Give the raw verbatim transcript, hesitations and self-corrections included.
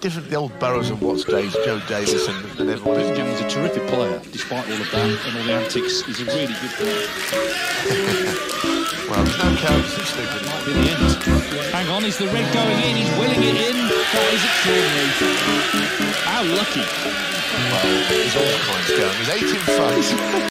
different, the old Burrows and Watts days, Joe Davis and, and everyone. Poomjaeng is a terrific player, despite all of that and all the antics. He's a really good player. Well, there's no counts, it's stupid. That might be the end. Hang on, is the red going in? He's willing it in. That is extraordinary. How lucky. Well, there's all kinds going. There's eight in front.